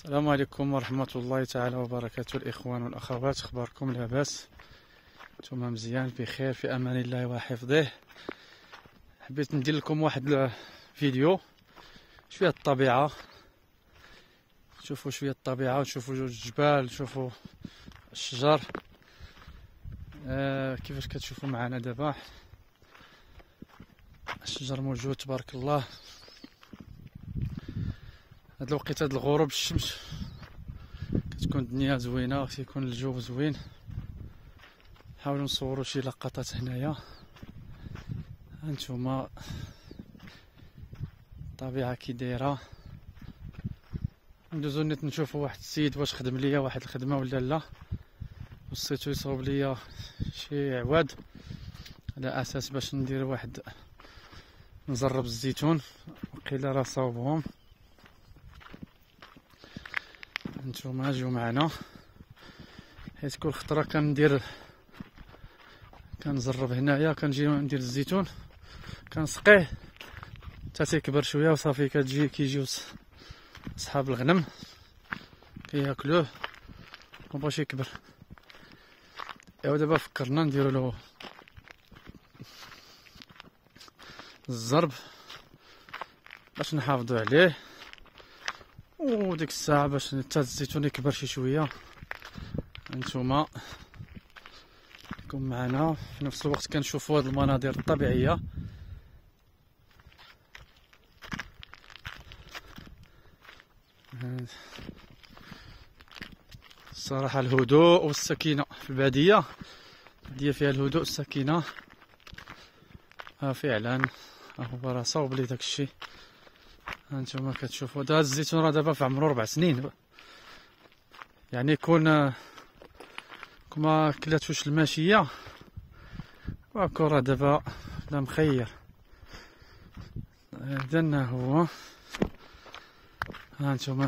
السلام عليكم ورحمة الله تعالى وبركاته. الإخوان والأخوات، أخباركم؟ لاباس؟ نتوما مزيان بخير في أمان الله وحفظه. حبيت ندير لكم واحد الفيديو شوية الطبيعة، شوفوا شوية الطبيعة وشوفوا الجبال، شوفوا الشجر كيفاش كتشوفوا معنا دابا. الشجر موجود تبارك الله. هاد الوقت، هاد الغروب الشمس كتكون الدنيا زوينه، كيكون الجو زوين. نحاولوا نصوروا شي لقطات هنايا. هانتوما الطبيعه كي دايره. ندوزو نت نشوفوا واحد السيد واش خدم ليا واحد الخدمه ولا لا، وصيتو يصاوب ليا شي عواد على اساس باش ندير واحد نزرب الزيتون، وقيلا راه صاوبهم. نتوما جيو معنا، حيت كل خطره كنزرب هنايا، كنجي ندير الزيتون كنسقيه حتى تيكبر شويه وصافي. كيجيو صحاب الغنم كياكلوه ومبغاش يكبر. ايوا دابا فكرنا نديرو له الزرب باش نحافظوا عليه، وديك الساعه باش حتى الزيتون يكبر شي شويه. هانتوما كون معنا في نفس الوقت كنشوفوا هاد المناظر الطبيعيه. الصراحه الهدوء والسكينه في الباديه فيها الهدوء والسكينه. فعلا هو راه صاوب لي داكشي. هانتوما كتشوفوا هذا الزيتون راه دابا في عمرو 4 سنين، يعني كون ما كلاتوش الماشيه واكو راه دابا لا مخير. هذا هو. هانتوما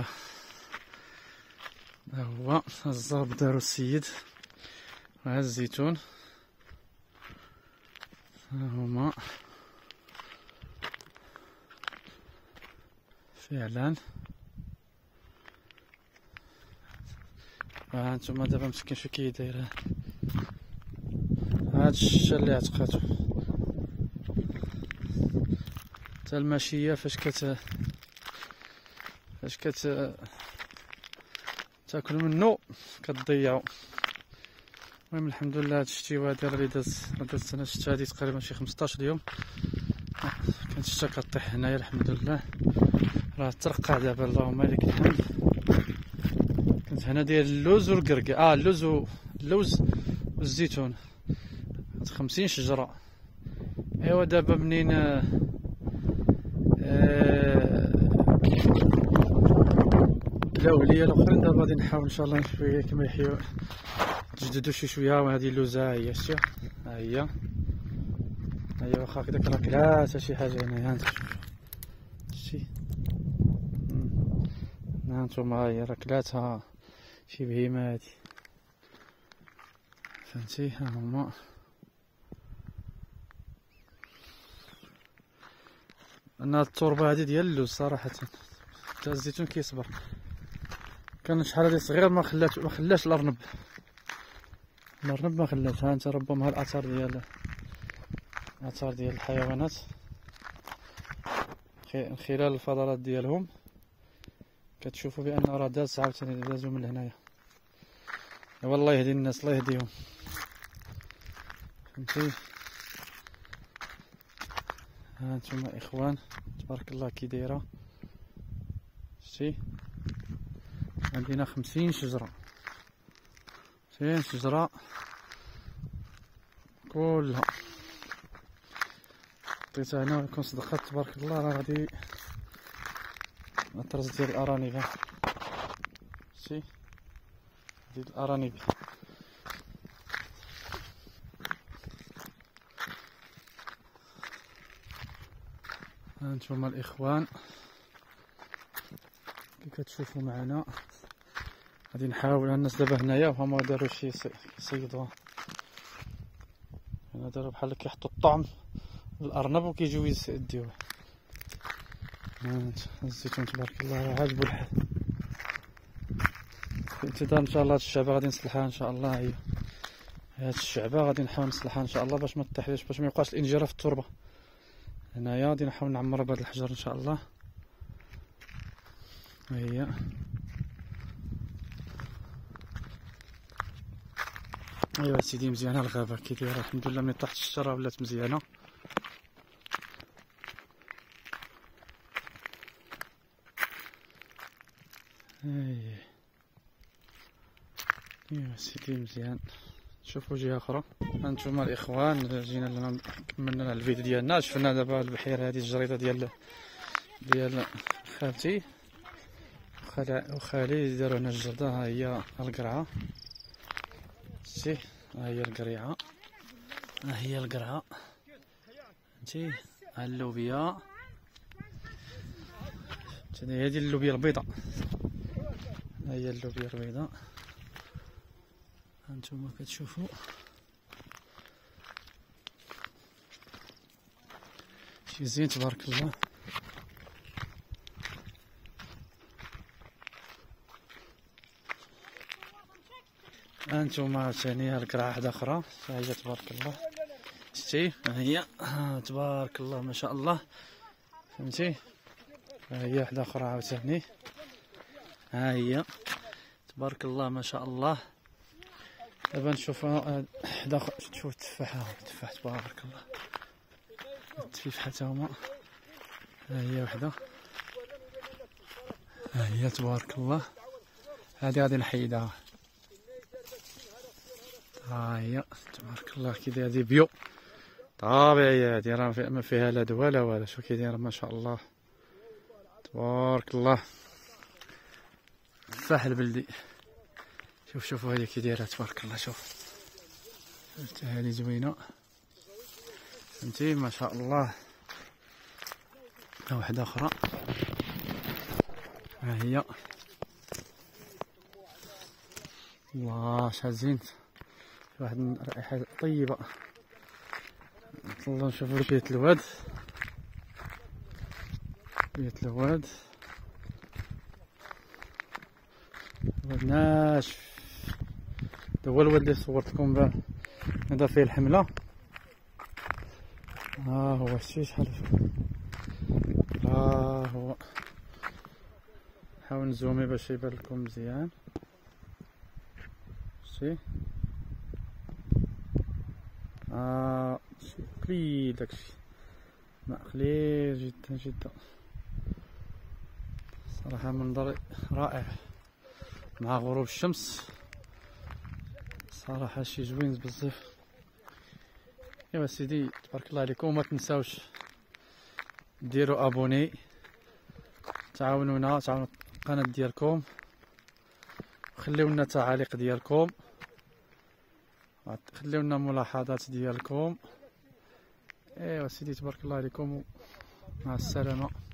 هو الزرب دارو السيد، وهذا الزيتون هما فعلا. هانتوما دابا مسكين شو كي داير هاد الشجر اللي عتقاتو. حتى الماشيه فاش تاكل منه كتضيعو. المهم الحمد لله هاد الشتيوه هادي اللي دازت انا الشتا هادي تقريبا شي 15 يوم كانت الشتا كطيح هنايا. الحمد لله راه ترقع دابا، اللهم لك الحمد. كنت هنا ديال اللوز والكركا، اللوز والزيتون، هاد 50 شجره. ايوا دابا منين لاو ليا الاخرين، دابا غادي نحاول ان شاء الله شويه كما يحيوا تجددوا شي شويه. وهذه اللوزه هي شتي، ها هي واخا هكذاك راه كلات شي حاجه هنايا. هانت شتي، هانتوما هي راه كلاتها شي بهيمه هادي، فهمتي. ها هما انا التربه هادي ديال اللوز صراحه. حتى الزيتون كيصبر. كان شحال هادي صغير ما خلاش الارنب ما خلاش. ها انت ربما الاثار ديال الحيوانات من خلال الفضلات ديالهم كتشوفوا بان راه داز عاوتاني دازو من هنايا. والله يهدي الناس، الله يهديهم، فهمتي. ها انتم اخوان تبارك الله كي دايره. شتي عندنا 50 شجره، 50 شجره كلها عطيتها هنا ويكون صدقات تبارك الله. راه غادي الطرز ديال الارانب، شتي ديال الارانب. هانتوما الاخوان كي كتشوفوا معنا غادي نحاول. الناس دابا هنايا وهما داروا شي يصيدوها هنا، داروا بحال كيحطوا الطعم للارنب وكيجيو يديوه. الزيتون تبارك الله عاجبو الحال. في انتظار ان شاء الله هاد الشعبه غادي نصلحها ان شاء الله. هي هاد الشعبه غادي نحاول نصلحها ان شاء الله باش ما تطيحليش، باش ما يبقاش الانجرافه في التربه. هنايا غادي نحاول نعمرها بهاد الحجر ان شاء الله. هي ايوا سيدي مزيانه الغابه كي دايره الحمد لله. ملي طاحت الشجره ولات مزيانه. ايوا سيدي مزيان. شوفوا جهه اخرى. هانتوما الاخوان جينا لنا كملنا الفيديو ديالنا. شفنا دابا البحيره هذه الجريده ديال خالتي وخالي داروا هنا الجرده. ها هي القرعه شتي، ها هي القريعه، ها هي القرعه فهمتي. ها اللوبيا هذه اللوبيا البيضاء، ها هي اللوبيا البيضاء هانتوما كتشوفوا. شي زين تبارك الله. هانتوما ثاني القرعه واحده اخرى، ها هي تبارك الله شتي، ها هي تبارك الله ما شاء الله فهمتي. ها هي واحده اخرى عاوتاني، ها هي تبارك الله ما شاء الله. دابا نشوفها حدا تشوف التفاحه، التفاح تبارك الله، التفاح حتى هما. ها هي وحده، ها هي تبارك الله. هذه غادي نحيدها، ها هي تبارك الله كي دايره. هذه بيو طبيعيه، هذه راه ما فيها لا دواء لا والو. شوف كي دايره ما شاء الله تبارك الله. تفاح البلدي. شوفوا هذه كي دايره تبارك الله. شوف هذه زوينه فهمتي ما شاء الله. ها واحده اخرى، ها هي الله شحال زين. واحد الرائحه طيبه. نطلعو نشوفو بيت الواد، بيت الواد واد ناشف. هذا هو الواد اللي صورت لكم به، هذا فيه الحمله. ها هو شتي شحال، ها هو. نحاول نزومي باش يبان لكم مزيان شتي. قليل داكشي، ماء قليل جدا جدا. صراحة منظر رائع مع غروب الشمس، صراحة شي زوين بزاف. ايوا سيدي تبارك الله عليكم. ما تنساوش ديروا ابوني، تعاونونا القناة ديالكم، خليو لنا تعاليق ديالكم، خليو لنا ملاحظات ديالكم. ايوا سيدي تبارك الله عليكم، مع السلامة.